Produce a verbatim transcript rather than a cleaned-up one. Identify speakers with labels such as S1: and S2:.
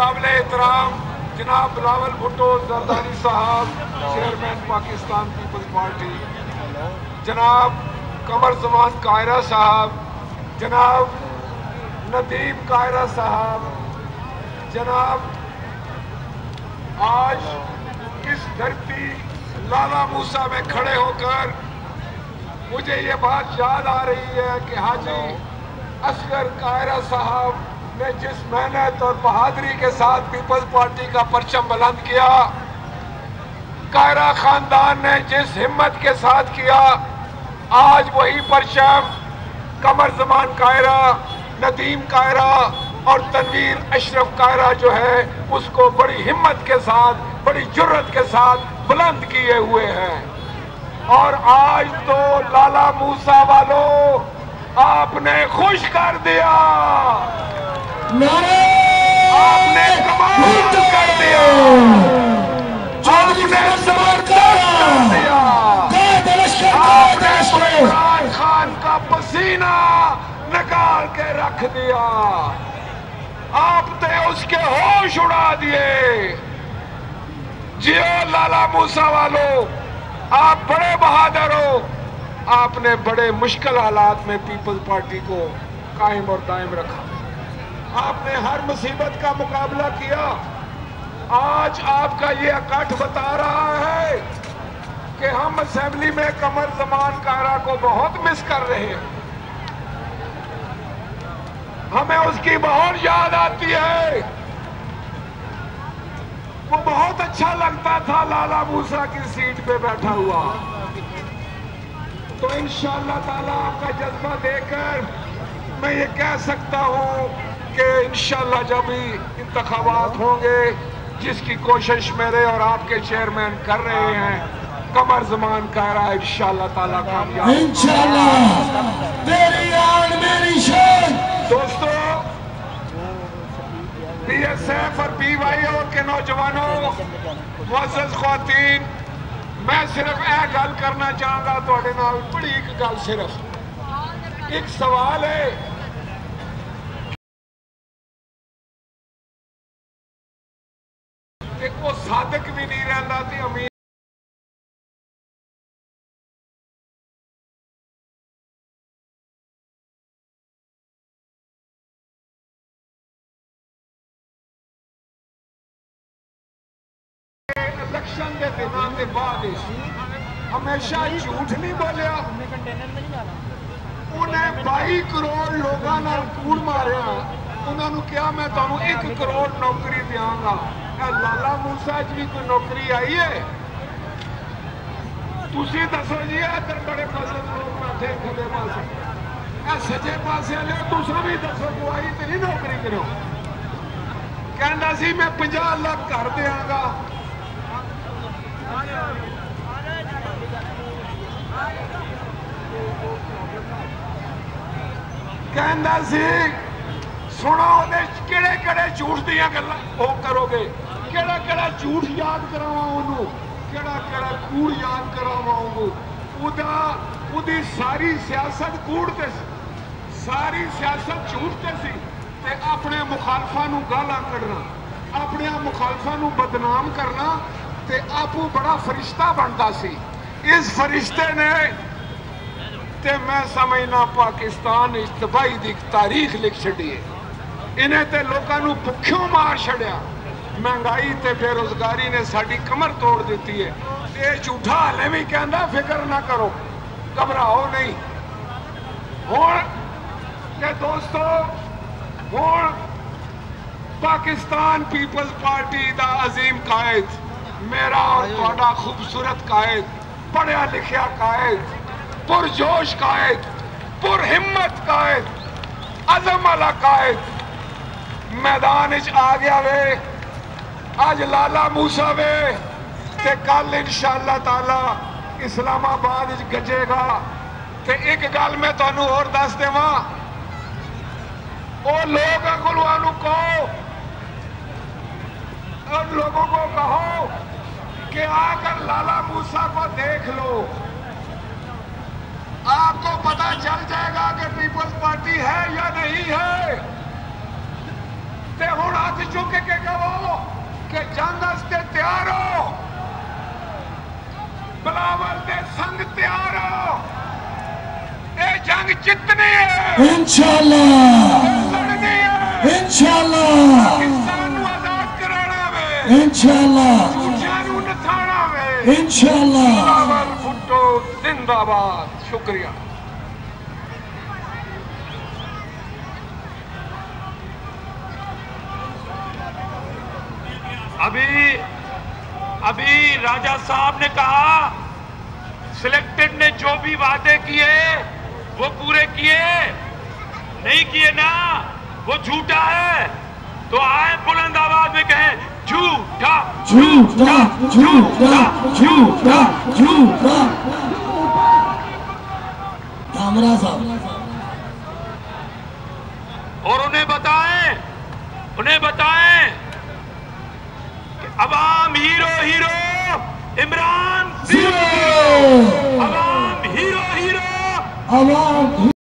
S1: काबिल एहतराम जनाब बिलावल भुट्टो जरदारी साहब, चेयरमैन पाकिस्तान पीपल्स पार्टी, जनाब कमर जमान कायरा साहब, जनाब नदीम कायरा साहब, जनाब आज इस धरती लाला मूसा में खड़े होकर मुझे ये बात याद आ रही है कि हाजी असगर कायरा साहब ने जिस मेहनत और बहादुरी के साथ पीपल्स पार्टी का परचम बुलंद किया, कायरा खानदान ने जिस हिम्मत के साथ किया, आज वही परचम कमर जमान कायरा, नदीम कायरा और तनवीर अशरफ कायरा जो है उसको बड़ी हिम्मत के साथ, बड़ी जुर्रत के साथ बुलंद किए हुए हैं। और आज तो लाला मूसा वालों आपने खुश कर दिया, आपने कमाल कर दिया, आपने जबरदस्त कर दिया, आपने इमरान खान का पसीना निकाल के रख दिया, आपने उसके होश उड़ा दिए। जियो लाला मूसा वालों, आप बड़े बहादुर हो, आपने बड़े मुश्किल हालात में पीपल्स पार्टी को कायम और दायम रखा, आपने हर मुसीबत का मुकाबला किया। आज आपका ये इकट्ठ बता रहा है कि हम असेंबली में कमर जमान कायरा को बहुत मिस कर रहे हैं, हमें उसकी बहुत याद आती है। वो बहुत अच्छा लगता था लाला मूसा की सीट पे बैठा हुआ। तो इंशाअल्लाह ताला आपका जज्बा देखकर मैं ये कह सकता हूँ कि इंशाअल्लाह जब भी इंतखाबात होंगे, जिसकी कोशिश मेरे और आपके चेयरमैन कर रहे हैं, कमर जमान कायरा इंशाअल्लाह ताला कामयाब
S2: इंशाअल्लाह। मेरी आन मेरी शान।
S1: दोस्तों, बी एस एफ और बी वाई ओ के नौजवानों, मुअज़्ज़ज़ ख़वातीन, मैं सिर्फ यह गल करना चाहूँगा तुहाडे नाल, बड़ी एक गल, सिर्फ एक सवाल है। एक वो सादक भी नहीं रहता थी अमीर इलेक्शन के दिनों के बाद हमेशा झूठ नहीं बोलिया। उन्हें बाई करोड़ लोगों ने कूड़ मारिया, उन्होंने कहा मैं तुहानू एक करोड़ नौकरी देंगा। लाला मूसा च भी कोई नौकरी आई है? तुसी दसो जी, इधर बड़े पासे लोग बैठे खब्बे पासे, ए सज्जे पासे वाले तुसा भी दसो, को आई तो नहीं नौकरी करो। कहता सी मैं पचास लाख कर देंगा। कहता सी सुनो किहड़े किहड़े झूठ दियां गल्लां वो करोगे, किहड़ा किहड़ा झूठ याद करावां उन्होंने, किहड़ा किहड़ा कूड़ याद करावां उन्होंने। उदा उदी सारी सियासत कूड़ ते सी, सारी सियासत झूठ ते सी, ते अपने मुखालफां नूं गालां कढना, अपने मुखालफां नूं बदनाम करना, ते आपू बड़ा फरिश्ता बनता सी। इस फरिश्ते ने ते मैं समझना पाकिस्तान तबाही दी तारीख लिख छड़ी है। इन्हें ते लोगों नूं भुक्खों मार छड़िया, महंगाई ते बेरोजगारी ने साडी कमर तोड़ दी है। ये झूठा हाले भी कहता फिक्र ना करो, घबराओ नहीं। हुण ते दोस्तों, हुण पाकिस्तान पीपल्स पार्टी दा अजीम कायद, मेरा और तुहाडा खूबसूरत कायद, पढ़िया लिखिया कायद, पुरजोश कायद, पुरहिम्मत कायद, अज़म वाला कायद मैदान आ गया वे। आज लाला मूसा वे ते कल इंशाअल्लाह ताला इस्लामाबाद गजेगा। ते एक गल मैं तुहानू होर दस देवां, ओ लोग अगलवानू कहो, उन लोगों को कहो कि आकर लाला मूसा को देख लो, आपको पता चल जाएगा कि पीपल्स पार्टी है या नहीं है। تے ہن ہاتھ چک کے کہو کہ جنگ واسطے تیار ہو، بلاول دے سنگ تیار ہو، اے جنگ جتنی ہے
S2: انشاءاللہ
S1: لڑنی ہے،
S2: انشاءاللہ
S1: پاکستان نو آزاد کرانا وے،
S2: انشاءاللہ
S1: جھوٹیاں نو نتھانا وے۔
S2: انشاءاللہ
S1: بلاول بھٹو زندہ باد۔ شکریہ۔
S3: ابھی ابھی راجہ صاحب نے کہا سلیکٹڈ نے جو بھی وعدے کیے وہ پورے کیے، نہیں کیے نا وہ جھوٹا ہے، تو آئیں بلند آواز میں کہیں جھوٹا
S2: جھوٹا جھوٹا جھوٹا جھوٹا۔ کامرا صاحب
S3: اور انہیں بتائیں انہیں بتائیں کہ عوام ہیرو ہیرو عمران زیرو، عوام ہیرو ہیرو
S2: عوام